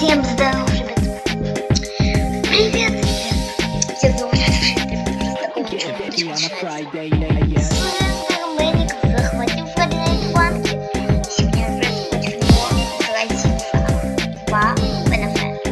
Всем здоров, ребят. Привет, ребят. Всем здоров, Мэник захватил Фредди банки. Сегодня Фредди против него грозится 2 НФЛ.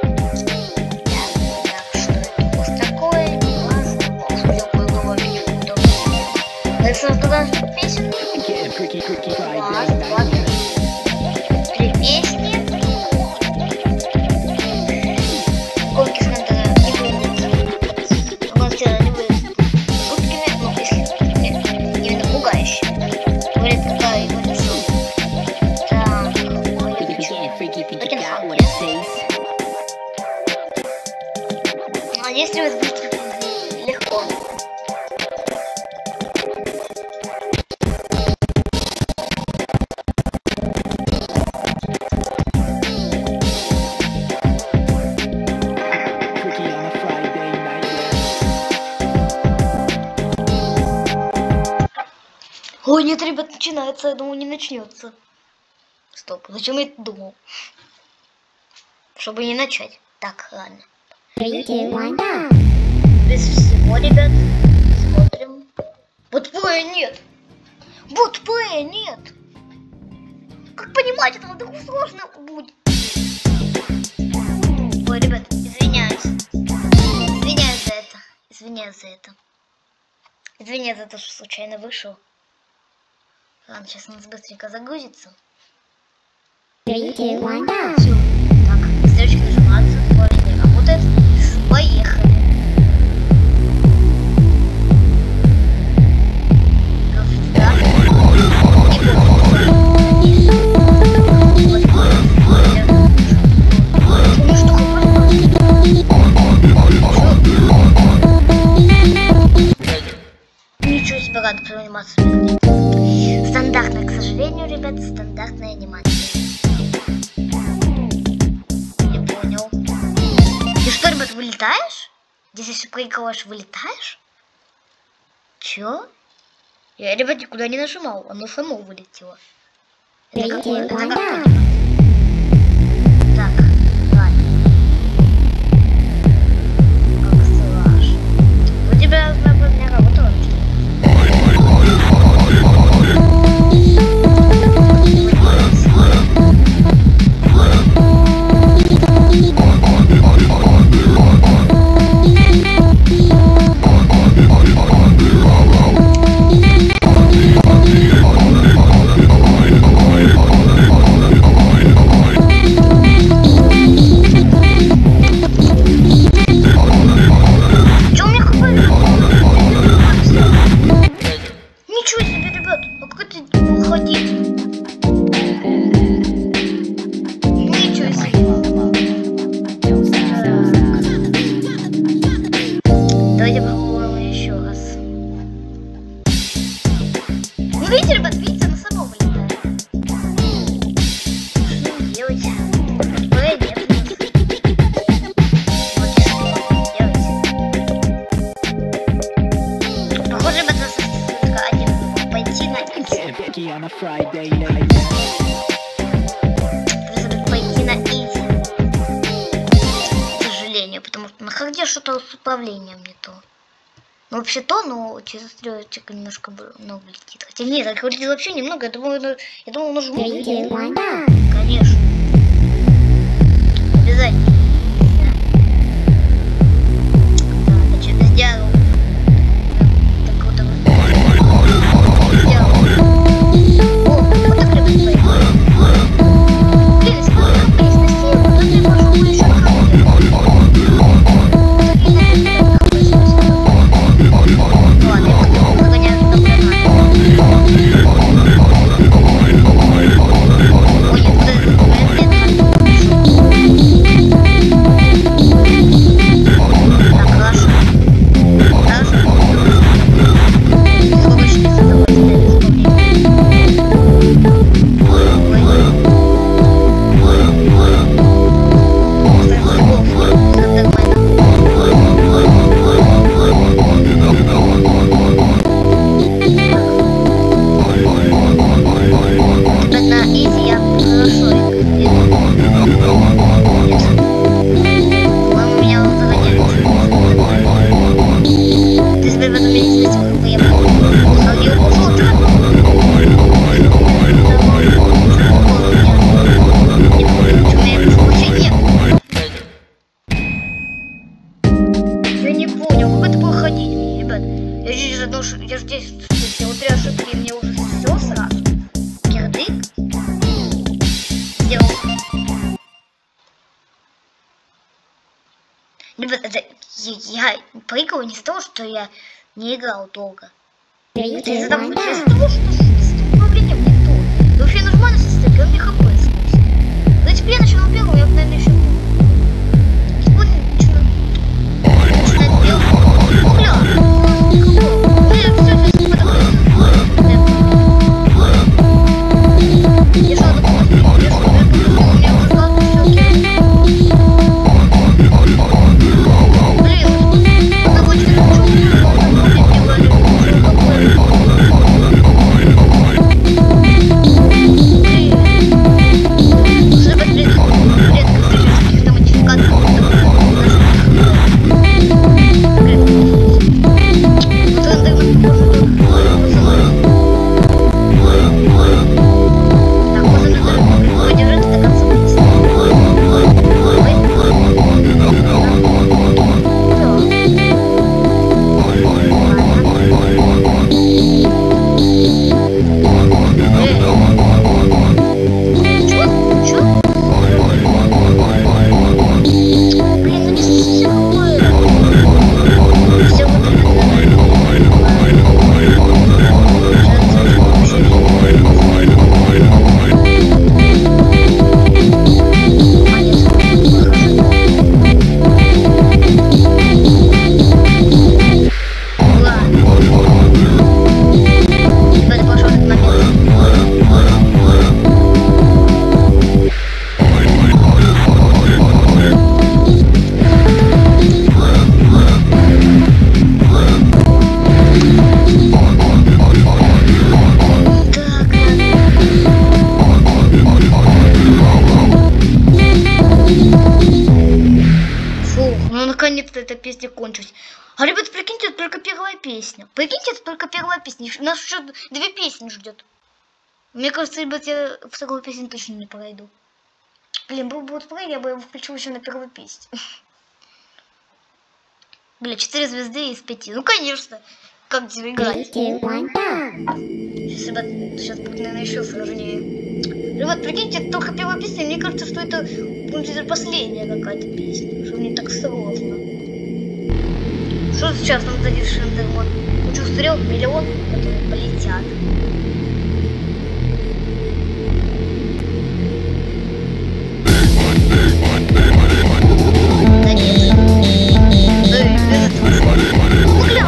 Так, что это у вас такое? Не важно. Посмотрел по видео. Дальше туда песен. Раз, два, три песни. Гонки с Хантера не выглядят. Гонки не выглядят жуткими, но если именно пугающие. Говорит, какая его лицо. Так, а если вы быстро, легко. Ой, нет, ребят, начинается. Я думаю, не начнется. Стоп, зачем я это думал? Чтобы не начать. Так, ладно. Без всего, ребят. Смотрим. Бутплея нет. Бутплея нет. Как понимать, это так сложно будет. Ой, ребят, извиняюсь. Извиняюсь за это. Извиняюсь за это. Извиняюсь за то, что случайно вышел. Ладно, сейчас у нас быстренько загрузится. 3, 2, 1, go! Все. Так, стрелочка нажимается, управление работает. Поехали. Ничего себе, рада про анимацию. Стандартная, к сожалению, ребят, стандартная анимация. Не понял. Ты что, ребят, вылетаешь? Здесь если прыгаешь, вылетаешь? Чё? Я, ребят, никуда не нажимал, оно само вылетело. Это какое? Это как? Так, ладно. Как страшно. У тебя, наверное, работало? Видите, ребят, видите, она сама вылетает. Что делать? Бутплея нет. Похоже, ребят, остается только один. Пойти на изи. Пойти на изи. К сожалению, потому что на харде что-то с управлением не то. Ну, вообще то, но через стрелочек немножко много летит. Хотя нет, так летит вообще немного. Я думаю, нажму. Конечно. Обязательно. Да, это что-то сделал. Так вот сделал. О, вот так, ребят, поехали. Блин, если бы я пересносил, то ты можешь еще ходить. Ладно, я потом выгоняю туда прямо. Ой, нет, Ребят, это я прыгал не из-за того, что я не играл долго. Three, Это из-за two, того, one, что go. с управлением не то. И вообще я нажимаю на стык, и он мне хп сносит. Но если бы я начинал первым, я бы, наверное, еще был. Если бы он начинает первым, бля, все здесь подобрано. Я что, допустим, я что, у меня уже сказал, что все окей. Блин, она хочет наконец-то эта песня кончилась. А, ребят, прикиньте, это только первая песня. Прикиньте, это только первая песня. Нас еще 2 песни ждет. Мне кажется, ребят, я вторую песню точно не пройду. Блин, был бы вот плей, я бы его включил еще на первой песне. Бля, 4 звезды из 5. Ну, конечно. Как тебе играть? 3, 2, 1, go. Сейчас, ребят, сейчас будет, наверное, еще сложнее. Ребят, прикиньте, это только первая песня. Мне кажется, что это будет последняя какая-то песня. Что мне так сложно. Что сейчас нам дадит Шендермон? Кучу стрел, миллион, которые полетят. Да нет. Да и без этого. Ну, гля,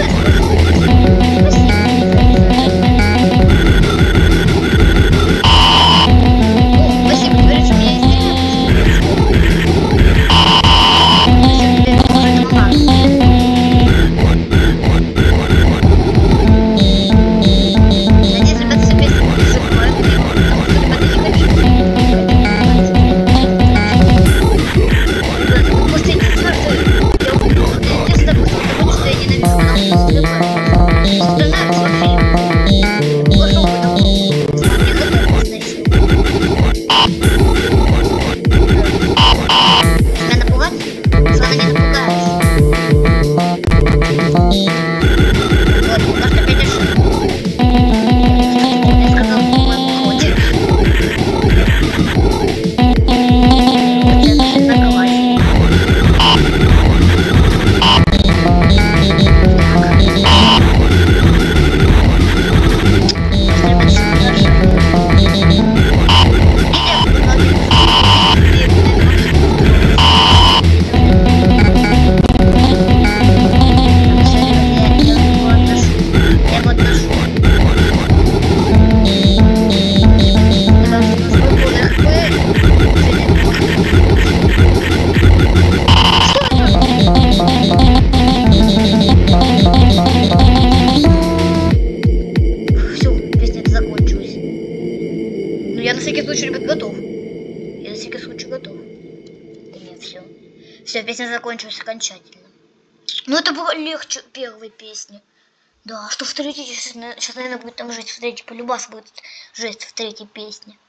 Все, песня закончилась окончательно. Ну, это было легче первой песни. Да, что в третьей, сейчас, наверное, будет там жесть в третьей, полюбас будет жесть в третьей песне.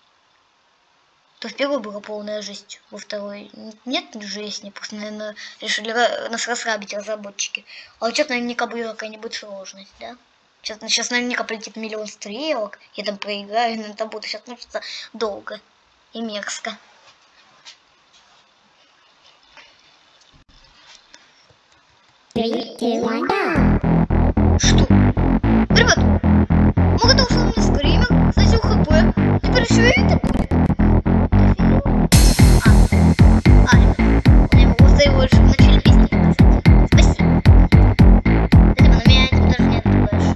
То в первой была полная жесть, во второй нет жести, просто, наверное, решили нас расслабить разработчики. А вот сейчас наверняка будет какая-нибудь сложность, да? Сейчас наверняка полетит миллион стрелок, я там проиграю, но это будет сейчас начаться долго и мерзко. 3, 2, 1, go! Что? Ребят, мы готовы с вами скример, снизил хп. Теперь еще и это будет. Ребят, я могу за его еще в начале песни показать. Спасибо. Спасибо, но меня этим даже не отпугаешь.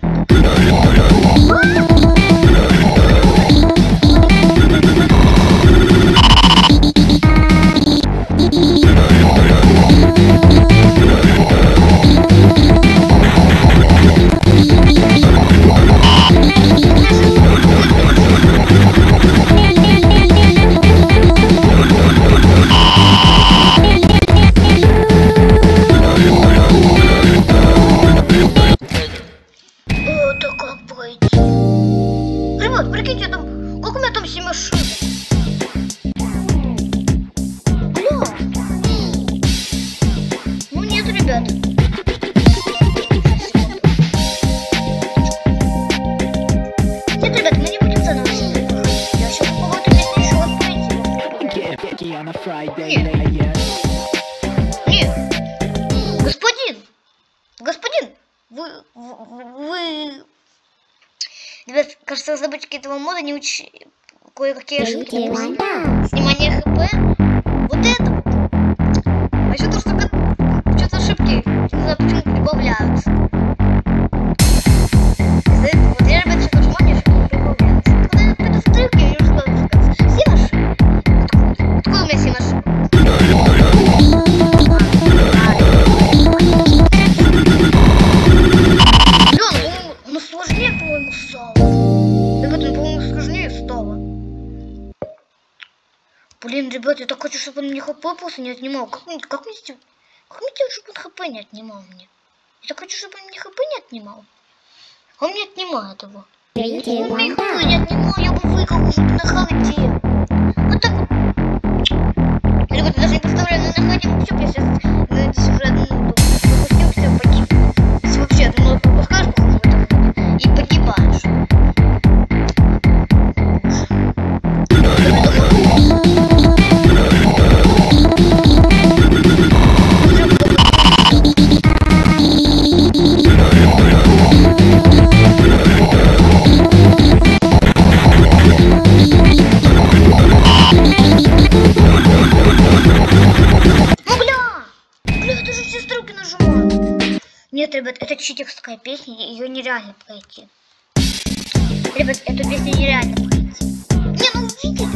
Это как пройти? Ребят, прикиньте, там, как у меня там 7 ошибок. Бля. Ну нет, ребят. Нет, ребят, мы не будем заново сидеть. Я сейчас попробую опять еще раз пройти. Нет. Господин, вы... Ребят, кажется, разработчики этого мода не учили кое-какие 3, ошибки. 2, 1, go! Снимание хп. Вот это вот. А еще то, что что-то ошибки, не знаю, почему прибавляются. Вот я, ребят, сейчас нажимаю, ошибки прибавляются. Когда я пойду в стрелки, я уже скажу, 7 ошибок. Откуда у меня 7 ошибок? Ну сложнее, по-моему, стало. Ребят, ну, по-моему, сложнее стало. Блин, ребят, я так хочу, чтобы он мне хп просто не отнимал. Как мне сделать, чтобы он хп не отнимал мне? Я так хочу, чтобы он мне хп не отнимал. Он мне отнимает его. 3, 2, Он мне 1, хп go! не отнимал, я бы выиграл уже на харде. Вот так вот. Ребят, даже не представляю, на харде вообще, я сейчас здесь уже одну минуту пропустил, все, погиб. Если вообще одну минуту пропускаешь, похоже, в этом ходе, и погибаешь. Нет, ребят, это читерская песня, ее нереально пройти. Ребят, эту песню нереально пройти. Не, ну видите,